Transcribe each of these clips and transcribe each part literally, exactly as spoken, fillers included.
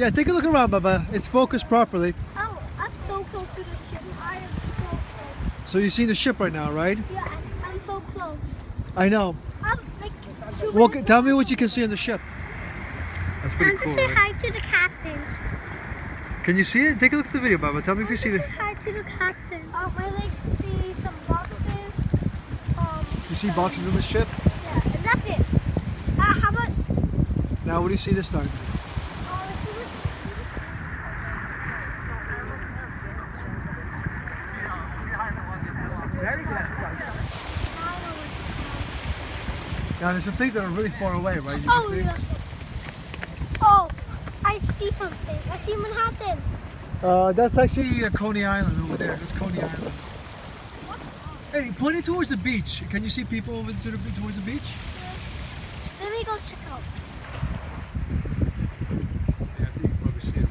Yeah, take a look around, Bubba. It's focused properly. Oh, I'm so close to the ship. I am so close. So you're seeing the ship right now, right? Yeah, I'm so close. I know. I'm like. Well, tell me what you can see on the ship. That's pretty I'm cool. to say Right? hi to the captain. Can you see it? Take a look at the video, Bubba. Tell me if you see Say the. hi to the captain. Um, I like see some boxes. Um. You see boxes on the ship? Yeah, and that's it. Uh, how about? Now, what do you see this time? Uh, let's see this. Now, there's some things that are really far away, right? You can Oh see? yeah. Oh, I see something. I see Manhattan. Uh, that's actually uh, Coney Island over there. That's Coney Island. Hey, point it towards the beach. Can you see people over to the, towards the beach? Let me go check out. Yeah, I think you can probably see it,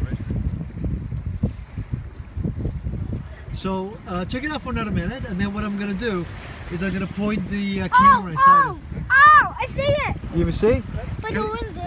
right? So, uh, check it out for another minute, and then what I'm gonna do is I'm gonna point the uh, camera Oh, inside oh, oh! I see it. it. You ever see? Like Can- over there.